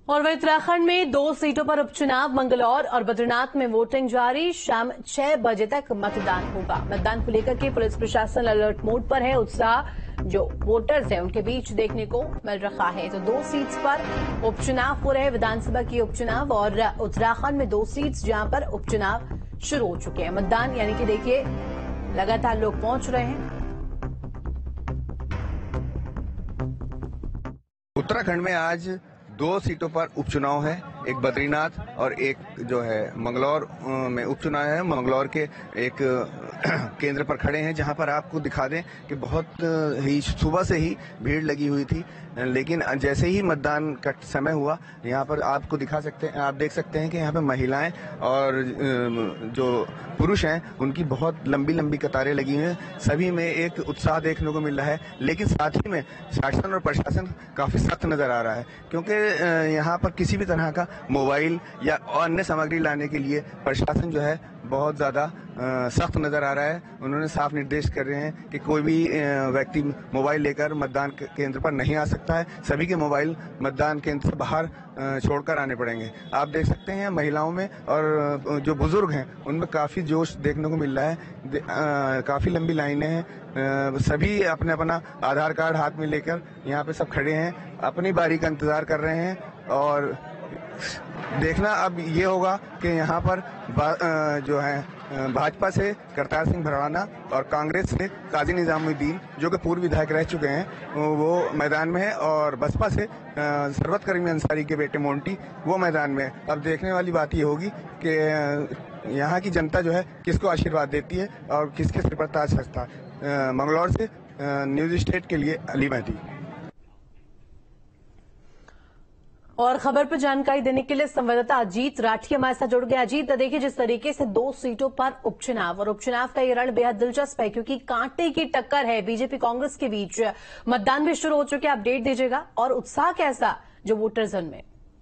और वही उत्तराखंड में 2 सीटों पर उपचुनाव, मंगलौर और बद्रीनाथ में वोटिंग जारी। शाम 6 बजे तक मतदान होगा। मतदान को लेकर के पुलिस प्रशासन अलर्ट मोड पर है। उत्साह जो वोटर्स हैं उनके बीच देखने को मिल रहा है। तो 2 सीट्स पर उपचुनाव हो रहे हैं, विधानसभा के उपचुनाव, और उत्तराखंड में 2 सीट्स जहां पर उपचुनाव शुरू हो चुके हैं। मतदान यानी कि देखिए लगातार लोग पहुंच रहे हैं। उत्तराखंड में आज 2 सीटों पर उपचुनाव है, एक बद्रीनाथ और एक जो है मंगलौर में उपचुनाव है। मंगलौर के एक केंद्र पर खड़े हैं जहां पर आपको दिखा दें कि बहुत ही सुबह से ही भीड़ लगी हुई थी, लेकिन जैसे ही मतदान का समय हुआ यहाँ पर आपको दिखा सकते हैं, आप देख सकते हैं कि यहाँ पर महिलाएं और जो पुरुष हैं उनकी बहुत लंबी लंबी कतारें लगी हुई हैं। सभी में एक उत्साह देखने को मिल रहा है, लेकिन साथ ही में शासन और प्रशासन काफी सख्त नजर आ रहा है, क्योंकि यहाँ पर किसी भी तरह का मोबाइल या अन्य सामग्री लाने के लिए प्रशासन जो है बहुत ज्यादा सख्त नजर आ रहा है। उन्होंने साफ निर्देश कर रहे हैं कि कोई भी व्यक्ति मोबाइल लेकर मतदान केंद्र पर नहीं आ सकता है। सभी के मोबाइल मतदान केंद्र से बाहर छोड़कर आने पड़ेंगे। आप देख सकते हैं महिलाओं में और जो बुजुर्ग हैं उनमें काफी जोश देखने को मिल रहा है। काफी लंबी लाइनें हैं, सभी अपने अपना आधार कार्ड हाथ में लेकर यहाँ पे सब खड़े हैं, अपनी बारी का इंतजार कर रहे हैं। और देखना अब ये होगा कि यहाँ पर जो है भाजपा से करतार सिंह भराना और कांग्रेस से काजी निजामुद्दीन जो कि पूर्व विधायक रह चुके हैं वो मैदान में है, और बसपा से सरवत करीम अंसारी के बेटे मोंटी वो मैदान में है। अब देखने वाली बात ये होगी कि यहाँ की जनता जो है किसको आशीर्वाद देती है और किसके सिर पर ताज सजता है। मंगलौर से न्यूज स्टेट के लिए अली मेहदी। और खबर पर जानकारी देने के लिए संवाददाता अजीत राठी हमारे साथ जुड़ गए। अजीत, देखिए जिस तरीके से 2 सीटों पर उपचुनाव और उपचुनाव का ये रण बेहद दिलचस्प है, क्योंकि कांटे की टक्कर है बीजेपी कांग्रेस के बीच। मतदान भी शुरू हो चुके, अपडेट दीजिएगा, और उत्साह कैसा जो वोटर्स में?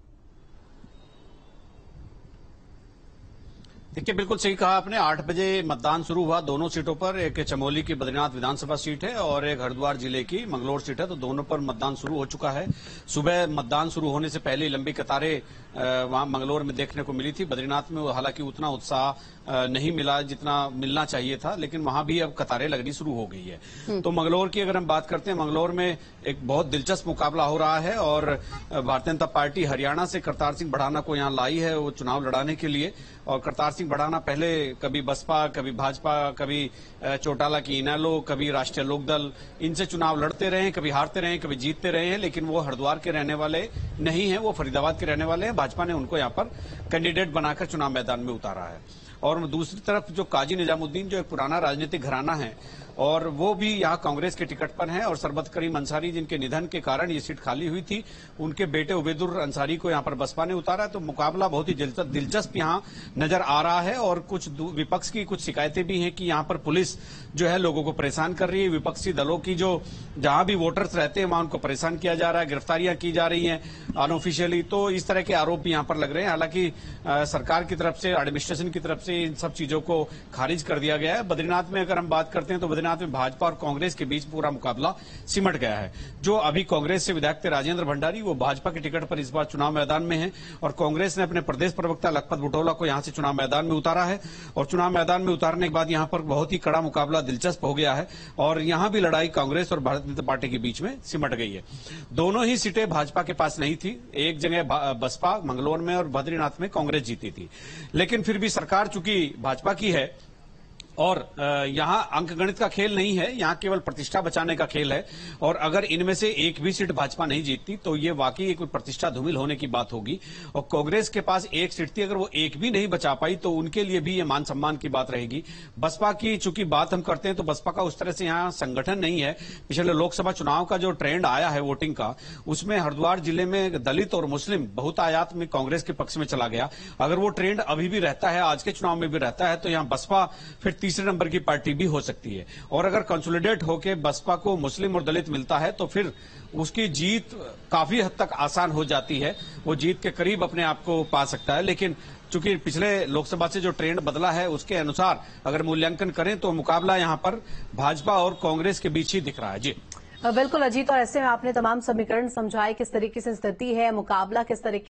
देखिए, बिल्कुल सही कहा आपने। 8 बजे मतदान शुरू हुआ दोनों सीटों पर। एक चमोली की बद्रीनाथ विधानसभा सीट है और एक हरिद्वार जिले की मंगलौर सीट है, तो दोनों पर मतदान शुरू हो चुका है। सुबह मतदान शुरू होने से पहले लंबी कतारें वहां मंगलौर में देखने को मिली थी। बद्रीनाथ में हालांकि उतना उत्साह नहीं मिला जितना मिलना चाहिए था, लेकिन वहां भी अब कतारें लगनी शुरू हो गई है। तो मंगलौर की अगर हम बात करते हैं, मंगलौर में एक बहुत दिलचस्प मुकाबला हो रहा है और भारतीय जनता पार्टी हरियाणा से करतार सिंह भड़ाना को यहां लाई है वो चुनाव लड़ाने के लिए। और करतार सिंह भड़ाना पहले कभी बसपा, कभी भाजपा, कभी चौटाला की इनेलो, कभी राष्ट्रीय लोकदल, इनसे चुनाव लड़ते रहे, कभी हारते रहे, कभी जीतते रहे हैं, लेकिन वो हरिद्वार के रहने वाले नहीं है, वो फरीदाबाद के रहने वाले हैं। भाजपा ने उनको यहां पर कैंडिडेट बनाकर चुनाव मैदान में उतारा है। और दूसरी तरफ जो काजी निजामुद्दीन जो एक पुराना राजनीतिक घराना है और वो भी यहाँ कांग्रेस के टिकट पर हैं, और सरबत करीम अंसारी जिनके निधन के कारण ये सीट खाली हुई थी, उनके बेटे उबैदुर अंसारी को यहाँ पर बसपा ने उतारा। तो मुकाबला बहुत ही दिलचस्प यहाँ नजर आ रहा है। और कुछ विपक्ष की कुछ शिकायतें भी हैं कि यहाँ पर पुलिस जो है लोगों को परेशान कर रही है। विपक्षी दलों की जो जहां भी वोटर्स रहते हैं वहां उनको परेशान किया जा रहा है, गिरफ्तारियां की जा रही हैं अनऑफिशियली। तो इस तरह के आरोप भी यहाँ पर लग रहे हैं। हालांकि सरकार की तरफ से, एडमिनिस्ट्रेशन की तरफ से इन सब चीजों को खारिज कर दिया गया है। बद्रीनाथ में अगर हम बात करते हैं तो बद्रीनाथ में भाजपा और कांग्रेस के बीच पूरा मुकाबला सिमट गया है। जो अभी कांग्रेस से विधायक थे राजेंद्र भंडारी, वो भाजपा के टिकट पर इस बार चुनाव मैदान में है, और कांग्रेस ने अपने प्रदेश प्रवक्ता लखपत बुटोला को यहां से चुनाव मैदान में उतारा है। और चुनाव मैदान में उतारने के बाद यहां पर बहुत ही कड़ा मुकाबला दिलचस्प हो गया है, और यहां भी लड़ाई कांग्रेस और भारतीय जनता पार्टी के बीच में सिमट गई है। दोनों ही सीटें भाजपा के पास नहीं थी, एक जगह बसपा मंगलौर में और बद्रीनाथ में कांग्रेस जीती थी, लेकिन फिर भी सरकार चूंकि भाजपा की है और यहां अंकगणित का खेल नहीं है, यहां केवल प्रतिष्ठा बचाने का खेल है। और अगर इनमें से एक भी सीट भाजपा नहीं जीतती तो ये वाकई एक प्रतिष्ठा धूमिल होने की बात होगी। और कांग्रेस के पास एक सीट थी, अगर वो एक भी नहीं बचा पाई तो उनके लिए भी ये मान सम्मान की बात रहेगी। बसपा की चूंकि बात हम करते हैं तो बसपा का उस तरह से यहां संगठन नहीं है। पिछले लोकसभा चुनाव का जो ट्रेंड आया है वोटिंग का, उसमें हरिद्वार जिले में दलित और मुस्लिम बहुतायात में कांग्रेस के पक्ष में चला गया। अगर वो ट्रेंड अभी भी रहता है, आज के चुनाव में भी रहता है, तो यहां बसपा फिर तीसरे नंबर की पार्टी भी हो सकती है। और अगर कंसोलिडेट होकर बसपा को मुस्लिम और दलित मिलता है तो फिर उसकी जीत काफी हद तक आसान हो जाती है, वो जीत के करीब अपने आप को पा सकता है। लेकिन चूंकि पिछले लोकसभा से जो ट्रेंड बदला है उसके अनुसार अगर मूल्यांकन करें तो मुकाबला यहां पर भाजपा और कांग्रेस के बीच ही दिख रहा है। जी बिल्कुल अजीत, और ऐसे में आपने तमाम समीकरण समझाए किस तरीके से स्थिति है, मुकाबला किस तरीके